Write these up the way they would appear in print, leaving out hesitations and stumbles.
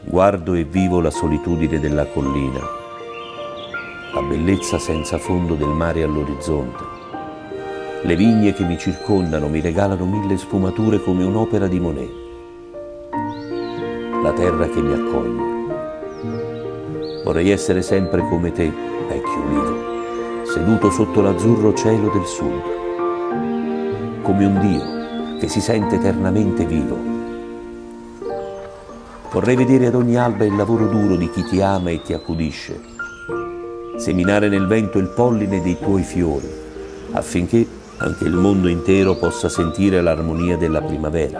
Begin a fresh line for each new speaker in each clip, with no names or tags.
Guardo e vivo la solitudine della collina, la bellezza senza fondo del mare all'orizzonte. Le vigne che mi circondano mi regalano mille sfumature come un'opera di Monet. La terra che mi accoglie. Vorrei essere sempre come te, vecchio ulivo, seduto sotto l'azzurro cielo del sud, come un Dio che si sente eternamente vivo. Vorrei vedere ad ogni alba il lavoro duro di chi ti ama e ti accudisce, seminare nel vento il polline dei tuoi fiori, affinché anche il mondo intero possa sentire l'armonia della primavera.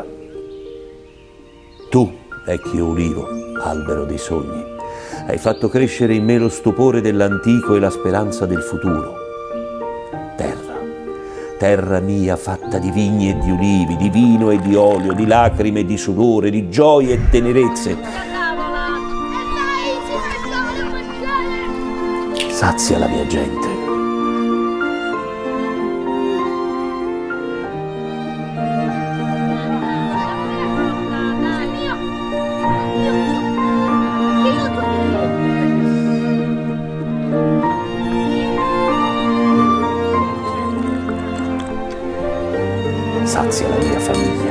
Tu, vecchio ulivo, albero dei sogni, hai fatto crescere in me lo stupore dell'antico e la speranza del futuro. Terra mia fatta di vigni e di ulivi, di vino e di olio, di lacrime e di sudore, di gioie e tenerezze. Sazia la mia gente. Sazia la mia famiglia.